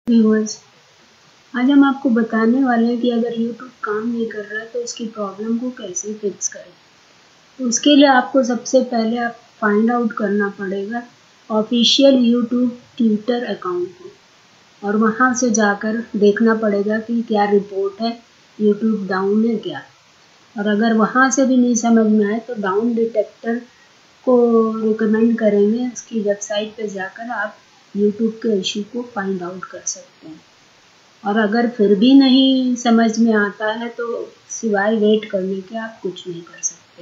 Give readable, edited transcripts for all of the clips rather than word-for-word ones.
Viewers, आज हम आपको बताने वाले हैं कि अगर YouTube काम नहीं कर रहा है तो उसकी प्रॉब्लम को कैसे फिक्स करें। तो उसके लिए आपको सबसे पहले आप फाइंड आउट करना पड़ेगा ऑफिशियल YouTube ट्विटर अकाउंट को, और वहाँ से जाकर देखना पड़ेगा कि क्या रिपोर्ट है, YouTube डाउन है क्या। और अगर वहाँ से भी नहीं समझ में आए तो डाउन डिटेक्टर को रिकमेंड करेंगे। उसकी वेबसाइट पे जाकर आप YouTube के इशू को फाइंड आउट कर सकते हैं। और अगर फिर भी नहीं समझ में आता है तो सिवाय वेट करने के आप कुछ नहीं कर सकते।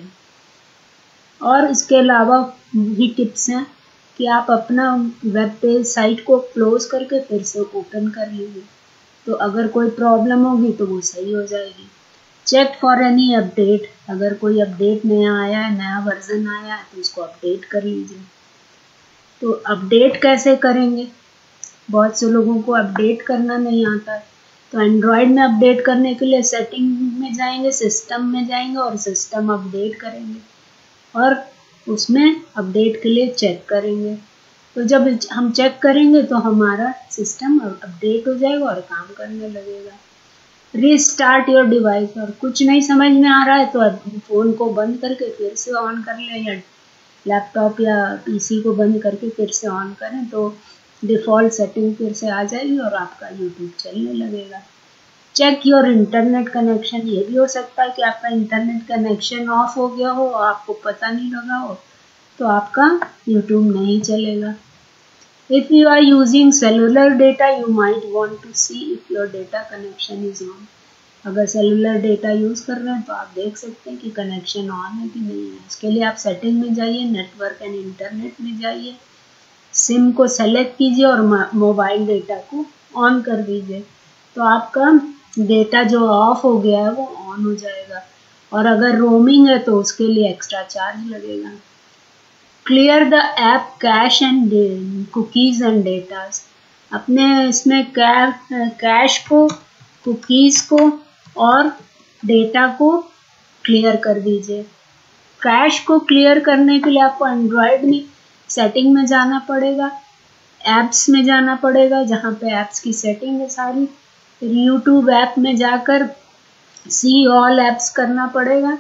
और इसके अलावा भी टिप्स हैं कि आप अपना वेब पेज साइट को क्लोज करके फिर से ओपन कर लीजिए, तो अगर कोई प्रॉब्लम होगी तो वो सही हो जाएगी। चेक फॉर एनी अपडेट, अगर कोई अपडेट नया आया है, नया वर्जन आया है तो उसको अपडेट कर लीजिए। तो अपडेट कैसे करेंगे? बहुत से लोगों को अपडेट करना नहीं आता है, तो एंड्रॉयड में अपडेट करने के लिए सेटिंग में जाएंगे, सिस्टम में जाएंगे और सिस्टम अपडेट करेंगे और उसमें अपडेट के लिए चेक करेंगे। तो जब हम चेक करेंगे तो हमारा सिस्टम अपडेट हो जाएगा और काम करने लगेगा। रीस्टार्ट योर डिवाइस, और कुछ नहीं समझ में आ रहा है तो फ़ोन को बंद करके फिर से ऑन कर लें, या लैपटॉप या पीसी को बंद करके फिर से ऑन करें तो डिफ़ॉल्ट सेटिंग फिर से आ जाएगी और आपका यूट्यूब चलने लगेगा। चेक योर इंटरनेट कनेक्शन, ये भी हो सकता है कि आपका इंटरनेट कनेक्शन ऑफ हो गया हो, आपको पता नहीं लगा हो, तो आपका यूट्यूब नहीं चलेगा। If you are using cellular data, you might want to see if your data connection is on. अगर सेलुलर डेटा यूज़ कर रहे हैं तो आप देख सकते हैं कि कनेक्शन ऑन है कि नहीं है। इसके लिए आप सेटिंग में जाइए, नेटवर्क एंड इंटरनेट में जाइए, सिम को सेलेक्ट कीजिए और मोबाइल डेटा को ऑन कर दीजिए, तो आपका डेटा जो ऑफ हो गया है वो ऑन हो जाएगा। और अगर रोमिंग है तो उसके लिए एक्स्ट्रा चार्ज लगेगा। Clear the app cache and cookies and datas, अपने इसमें कैश को, कुकीज़ को और डेटा को क्लियर कर दीजिए। कैश को क्लियर करने के लिए आपको एंड्रॉयड में सेटिंग में जाना पड़ेगा, ऐप्स में जाना पड़ेगा जहाँ पे ऐप्स की सेटिंग है सारी। फिर यूट्यूब ऐप में जाकर सी ऑल ऐप्स करना पड़ेगा।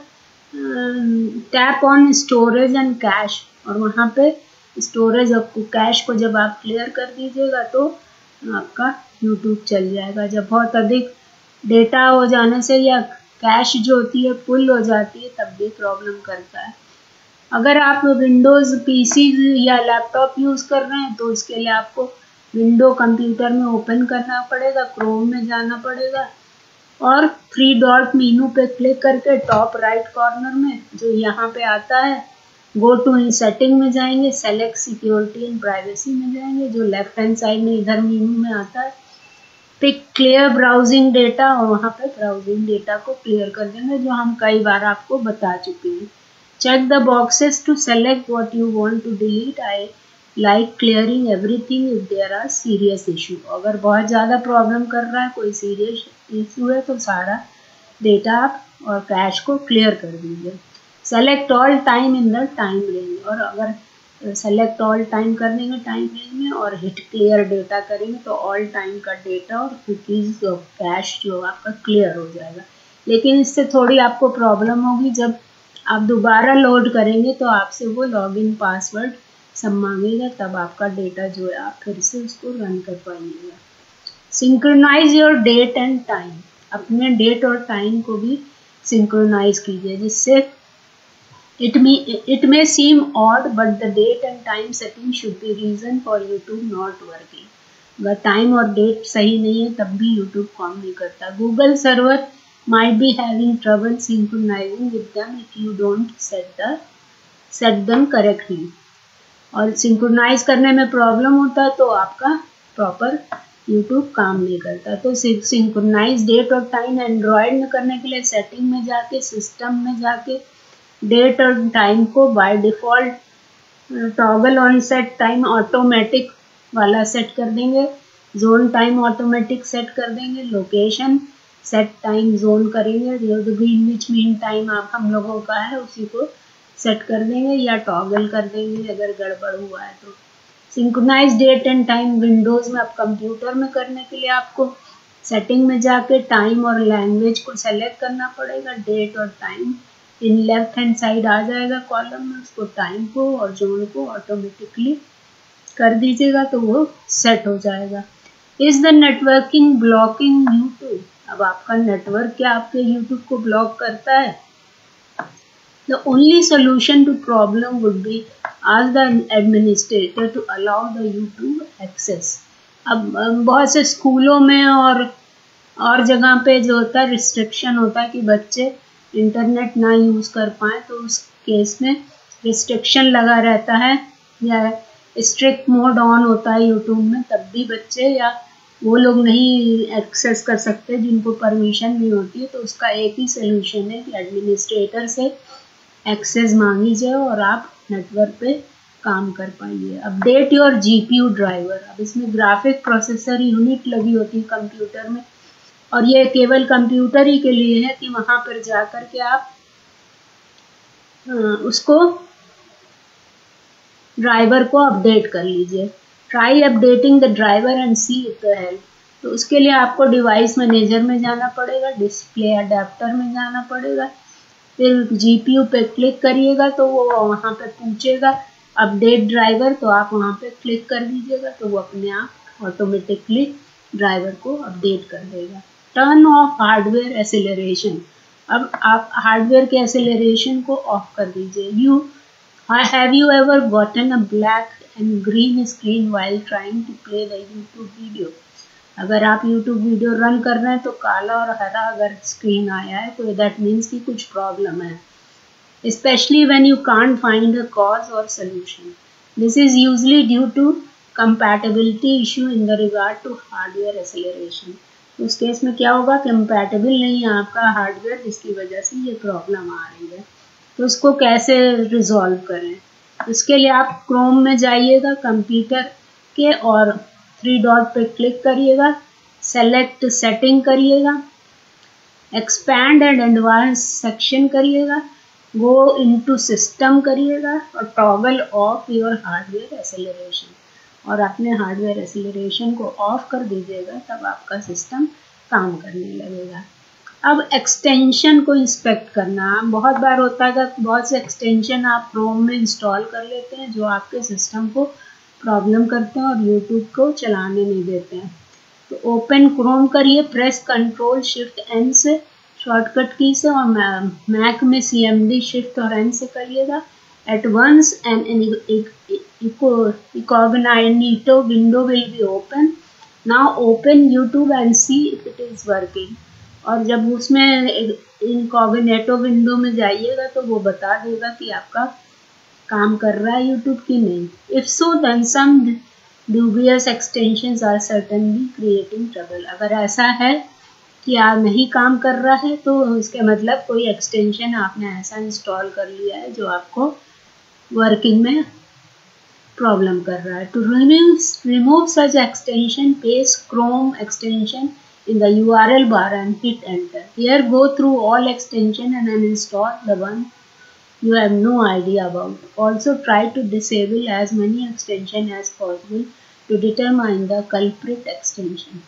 Tap on storage and cache, और वहाँ पे स्टोरेज और कैश को जब आप क्लियर कर दीजिएगा तो आपका यूट्यूब चल जाएगा। जब बहुत अधिक डेटा हो जाने से या कैश जो होती है फुल हो जाती है तब भी प्रॉब्लम करता है। अगर आप विंडोज़ पीसी या लैपटॉप यूज़ कर रहे हैं तो इसके लिए आपको विंडो कंप्यूटर में ओपन करना पड़ेगा, क्रोम में जाना पड़ेगा और थ्री डॉट मेनू पे क्लिक करके टॉप राइट कॉर्नर में जो यहाँ पे आता है गो टू इन सेटिंग में जाएंगे, सेलेक्ट सिक्योरिटी एंड प्राइवेसी में जाएंगे जो लेफ्ट हैंड साइड में इधर मेनू में आता है। पिक क्लियर ब्राउजिंग डेटा, और वहाँ पे ब्राउजिंग डेटा को क्लियर कर देंगे जो हम कई बार आपको बता चुके हैं। Check the boxes to select what you want to delete. I like clearing everything if there are serious issue. अगर बहुत ज़्यादा प्रॉब्लम कर रहा है, कोई सीरियस इशू है तो सारा डेटा आप और कैश को क्लियर कर दीजिए। Select all time in the time range, और अगर सेलेक्ट ऑल टाइम कर देंगे टाइम रेंज में और हिट क्लियर डेटा करेंगे तो ऑल टाइम का डेटा और कुकीज़ और कैश जो आपका क्लियर हो जाएगा। लेकिन इससे थोड़ी आपको प्रॉब्लम होगी, जब आप दोबारा लोड करेंगे तो आपसे वो लॉगिन पासवर्ड सब मांगेगा, तब आपका डेटा जो है आप फिर से उसको रन कर पाइएगा। Synchronize your date and time, अपने डेट और टाइम को भी सिंक्रोनाइज कीजिए, जिससे it may seem odd but the date and time setting should be reason for YouTube not working. अगर टाइम और डेट सही नहीं है तब भी यूट्यूब काम नहीं करता। Google server might be having trouble synchronizing with them if you don't set them correctly। और सिंक्रोनाइज करने में प्रॉब्लम होता है तो आपका प्रॉपर यूट्यूब काम नहीं करता। तो सिंक्रोनाइज डेट और टाइम एंड्रॉयड में करने के लिए सेटिंग में जाके, सिस्टम में जाके डेट और टाइम को by default toggle on set time automatic वाला सेट कर देंगे, जोन टाइम ऑटोमेटिक सेट कर देंगे, लोकेशन सेट टाइम जोन करेंगे, ग्रीनविच मीन टाइम आप हम लोगों का है उसी को सेट कर देंगे या टॉगल कर देंगे अगर गड़बड़ हुआ है तो। Synchronize date and time Windows में, अब कंप्यूटर में करने के लिए आपको सेटिंग में जाके टाइम और लैंग्वेज को सेलेक्ट करना पड़ेगा। डेट और time in left hand side आ जाएगा कॉलम में, उसको टाइम को और जोन को ऑटोमेटिकली कर दीजिएगा तो वो सेट हो जाएगा। Is the networking blocking YouTube? अब आपका नेटवर्क क्या आपके यूट्यूब को ब्लॉक करता है? The only solution to problem would be ask the administrator to allow the YouTube access। अब बहुत से स्कूलों में और जगह पे जो होता है रिस्ट्रिक्शन होता है कि बच्चे इंटरनेट ना यूज़ कर पाए, तो उस केस में रिस्ट्रिक्शन लगा रहता है या स्ट्रिक्ट मोड ऑन होता है यूट्यूब में, तब भी बच्चे या वो लोग नहीं एक्सेस कर सकते जिनको परमिशन नहीं होती है। तो उसका एक ही सोल्यूशन है कि एडमिनिस्ट्रेटर से एक्सेस मांगी जाए और आप नेटवर्क पे काम कर पाइए। Update your GPU driver. अब इसमें ग्राफिक प्रोसेसर यूनिट लगी होती है कंप्यूटर में, और ये केवल कंप्यूटर ही के लिए है कि वहां पर जाकर के आप उसको ड्राइवर को अपडेट कर लीजिए। Try updating the driver and see if the help. तो उसके लिए आपको डिवाइस मैनेजर में जाना पड़ेगा, डिस्प्ले अडेप्टर में जाना पड़ेगा, फिर जीपीयू पे क्लिक करिएगा तो वो वहाँ पे पूछेगा अपडेट ड्राइवर, तो आप वहाँ पे क्लिक कर दीजिएगा तो वो अपने आप ऑटोमेटिकली ड्राइवर को अपडेट कर देगा। Turn off hardware acceleration. अब आप हार्डवेयर के एक्सेलरेशन को ऑफ कर दीजिए। Have you ever gotten a black and green screen while trying to play the YouTube video? अगर आप YouTube वीडियो रन कर रहे हैं तो काला और हरा अगर स्क्रीन आया है तो दैट मीन्स कि कुछ प्रॉब्लम है। Specially when you can't find a cause और solution, this is usually due to compatibility issue in the regard to hardware acceleration. उस केस में क्या होगा, कंपैटिबल नहीं है आपका हार्डवेयर, जिसकी वजह से ये प्रॉब्लम आ रही है। तो उसको कैसे रिजॉल्व करें? उसके लिए आप क्रोम में जाइएगा कंप्यूटर के और 3 डॉट पे क्लिक करिएगा, सेलेक्ट सेटिंग करिएगा, एक्सपैंड एंड एडवांस सेक्शन करिएगा, गो इनटू सिस्टम करिएगा और toggle off your hardware acceleration, और अपने हार्डवेयर एक्सेलरेशन को ऑफ कर दीजिएगा, तब आपका सिस्टम काम करने लगेगा। अब एक्सटेंशन को इंस्पेक्ट करना। बहुत बार होता है कि बहुत से एक्सटेंशन आप क्रोम में इंस्टॉल कर लेते हैं जो आपके सिस्टम को प्रॉब्लम करते हैं और यूट्यूब को चलाने नहीं देते हैं। तो ओपन क्रोम करिए, प्रेस कंट्रोल शिफ्ट एन से शॉर्टकट की से, और मैक में CMD शिफ्ट और एन से करिएगा। At once an incognito window will be open. Now open YouTube and see if it is working. और जब उसमें इनकॉग्निटो विंडो में जाइएगा तो वो बता देगा कि आपका काम कर रहा है यूट्यूब की नहीं। If so then some dubious extensions are certainly creating trouble। अगर ऐसा है कि आप नहीं काम कर रहा है तो इसके मतलब कोई एक्सटेंशन आपने ऐसा इंस्टॉल कर लिया है जो आपको वर्किंग में प्रॉब्लम कर रहा है। To remove such extension, paste Chrome extension in the URL bar and hit enter. Here go through all extension and uninstall the one you have no idea about. Also try to disable as many extensions as possible to determine the culprit extension.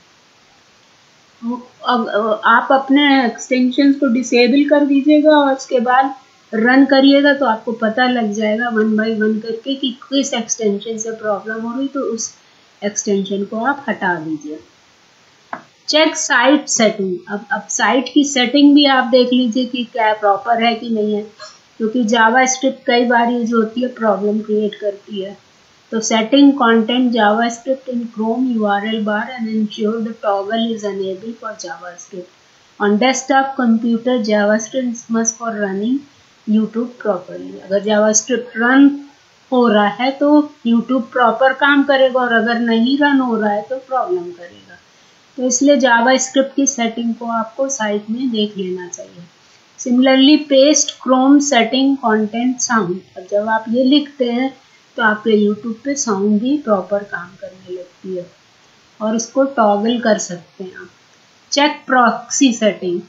अब आप अपने extension को disable कर दीजिएगा और उसके बाद run करिएगा तो आपको पता लग जाएगा 1 by 1 करके कि किस एक्सटेंशन से प्रॉब्लम हो रही, तो उस एक्सटेंशन को आप हटा दीजिए। Check site setting. अब साइट की सेटिंग भी आप देख लीजिए कि क्या प्रॉपर है कि नहीं है, क्योंकि जावास्क्रिप्ट कई बार यूज होती है, प्रॉब्लम क्रिएट करती है। तो setting content JavaScript in Chrome URL bar and ensure the toggle is enable for JavaScript on desktop computer. JavaScript must for running YouTube properly. अगर जावास्क्रिप्ट रन हो रहा है तो यूट्यूब प्रॉपर काम करेगा, और अगर नहीं रन हो रहा है तो प्रॉब्लम करेगा। तो इसलिए जावास्क्रिप्ट की सेटिंग को आपको साइट में देख लेना चाहिए। Similarly paste Chrome setting content sound. अब जब आप ये लिखते हैं तो आपके यूट्यूब पे साउंड भी प्रॉपर काम करने लगती है, और इसको टॉगल कर सकते हैं आप। Check proxy setting.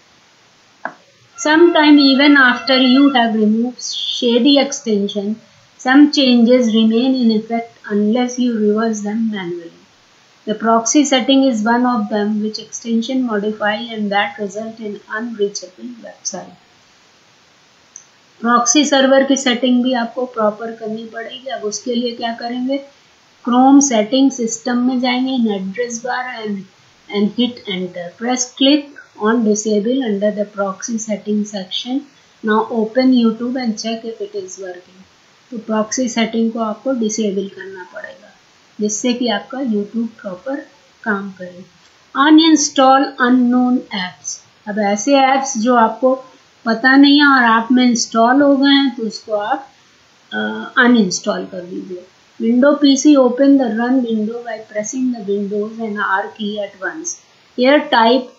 Sometime even after you have removed shady extension, Some changes remain in effect unless you reverse them manually. The proxy setting is one of them, which extension modify and that result in unreachable website. Proxy server की setting भी आपको proper करनी पड़ेगी। अब उसके लिए क्या करेंगे, क्रोम सेटिंग सिस्टम में जाएंगे, in address bar and hit enter, press click on disable under the proxy setting section. Now open YouTube and check if it is working. तो प्रॉक्सी सेटिंग को आपको डिसेबल करना पड़ेगा जिससे कि आपका यूट्यूब प्रॉपर काम करे। Uninstall unknown apps. अब ऐसे ऐप्स जो आपको पता नहीं है और आप में इंस्टॉल हो गए हैं तो उसको आप अनइंस्टॉल कर दीजिए। Window PC open the run window by pressing the Windows and R key at once. Here type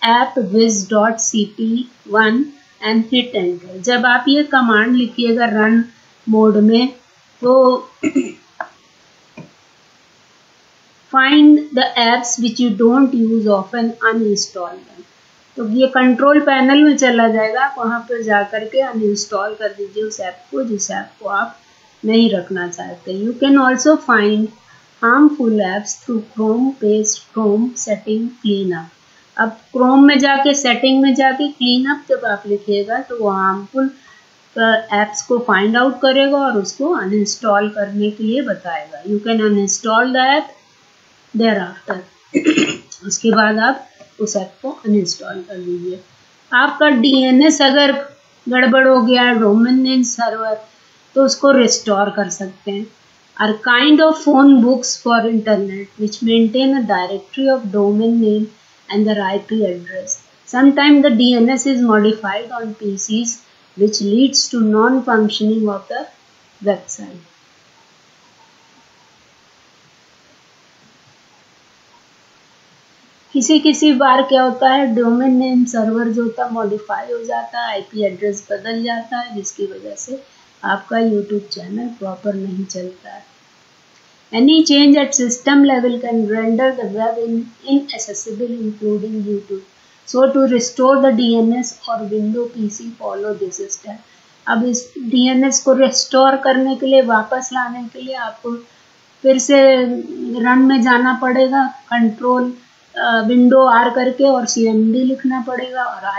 appwiz.cp1 and hit enter. जब आप ये कमांड लिखिएगा रन मोड में तो find the apps which you don't use often uninstall them. तो ये control panel में चला जाएगा, आप वहाँ पर जा करके अनइंस्टॉल कर दीजिए उस ऐप को जिस ऐप को आप नहीं रखना चाहते। You can also find harmful apps through Chrome paste Chrome setting clean up. अब क्रोम में जाके सेटिंग में जाके क्लीन अप जब आप लिखिएगा तो वो हार्मफुल एप्स को फाइंड आउट करेगा और उसको अनइंस्टॉल करने के लिए बताएगा। You can uninstall the app thereafter. उसके बाद आप उस ऐप को अनइंस्टॉल कर दीजिए। आपका डीएनएस अगर गड़बड़ हो गया है, डोमेन नेम सर्वर, तो उसको रिस्टोर कर सकते हैं। Are kind of phone books for internet which maintain a directory of domain name and their IP address. Sometimes the DNS is modified on PCs which leads to non-functioning of the website. किसी बार क्या होता है, domain name server जो होता है modify हो जाता है, IP एड्रेस बदल जाता है जिसकी वजह से आपका YouTube चैनल प्रॉपर नहीं चलता है। Any change at system level can render the web inaccessible, including YouTube. So to restore the DNS or Windows PC, follow this step. अब इस DNS को restore करने के लिए, वापस लाने के लिए आपको फिर से रन में जाना पड़ेगा, कंट्रोल विंडो आर करके और CMD लिखना पड़ेगा और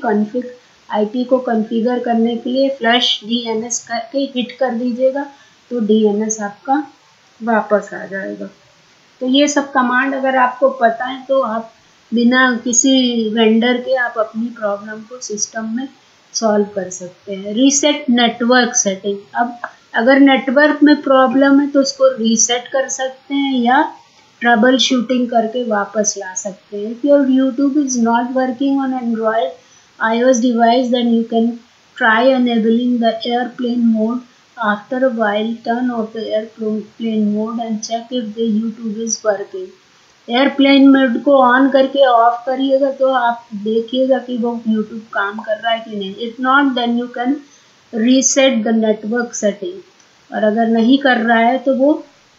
IP को कॉन्फ़िगर करने के लिए फ्लश DNS करके हिट कर दीजिएगा तो DNS आपका वापस आ जाएगा। तो ये सब कमांड अगर आपको पता है तो आप बिना किसी वेंडर के आप अपनी प्रॉब्लम को सिस्टम में सॉल्व कर सकते हैं। Reset network setting. अब अगर नेटवर्क में प्रॉब्लम है तो उसको रीसेट कर सकते हैं या ट्रबल शूटिंग करके वापस ला सकते हैं। If your YouTube is not working on Android iOS device, then you can try enabling the airplane mode. After a while, turn off the airplane mode and check if the YouTube is working. Airplane mode को on करके off करिएगा तो आप देखिएगा कि वो YouTube काम कर रहा है कि नहीं। If not then you can reset the network setting. और अगर नहीं कर रहा है तो वो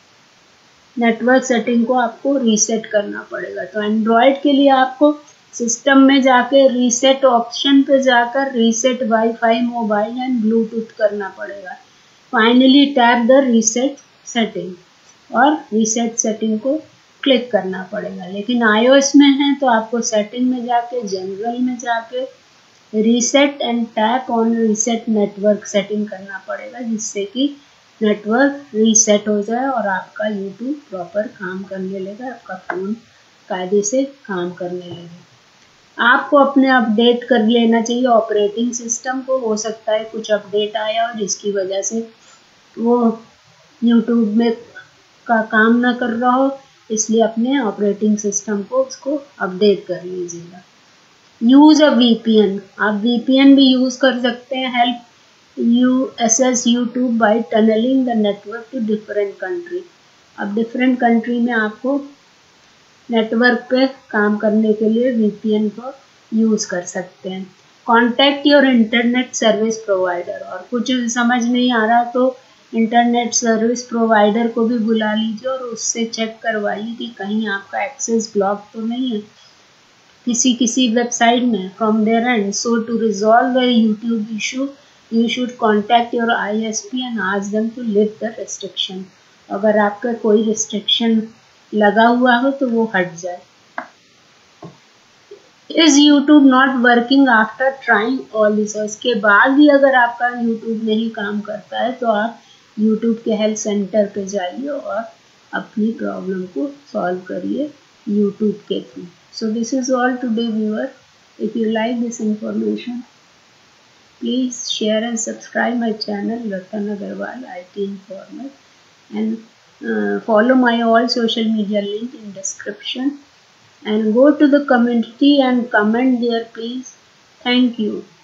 नेटवर्क सेटिंग को आपको रीसेट करना पड़ेगा। तो एंड्रॉयड के लिए आपको सिस्टम में जाके रीसेट ऑप्शन पे जाकर reset wifi mobile and Bluetooth करना पड़ेगा। Finally tap the reset setting और रीसेट सेटिंग को क्लिक करना पड़ेगा। लेकिन iOS में है तो आपको सेटिंग में जाके जनरल में जाके reset and tap on reset network setting करना पड़ेगा जिससे कि नेटवर्क रीसेट हो जाए और आपका YouTube प्रॉपर काम करने लगे, आपका फ़ोन कायदे से काम करने लगे। आपको अपने अपडेट कर लेना चाहिए ऑपरेटिंग सिस्टम को। हो सकता है कुछ अपडेट आया और जिसकी वजह से वो YouTube में का काम ना कर रहा हो, इसलिए अपने ऑपरेटिंग सिस्टम को उसको अपडेट कर लीजिएगा। Use a VPN। आप VPN भी यूज़ कर सकते हैं। Help you access YouTube by tunneling the network to different country। अब डिफरेंट कंट्री में आपको नेटवर्क पे काम करने के लिए VPN को यूज़ कर सकते हैं। Contact your internet service provider. और कुछ समझ नहीं आ रहा तो इंटरनेट सर्विस प्रोवाइडर को भी बुला लीजिए और उससे चेक करवाइए कि कहीं आपका एक्सेस ब्लॉक तो नहीं है किसी वेबसाइट में from there and. So to resolve the YouTube issue you should contact your ISP and ask them to lift the restriction. अगर आपका कोई restriction लगा हुआ हो तो वो हट जाए. Is YouTube not working after trying all this? इसके बाद भी अगर आपका YouTube नहीं काम करता है तो आप YouTube के हेल्थ सेंटर पे जाइए और अपनी प्रॉब्लम को सॉल्व करिए YouTube के through. So this is all today, viewer. If you like this information, please share and subscribe my channel Ratan Agarwal IT Informer, and follow my all social media link in description, and go to the community and comment there, please. Thank you.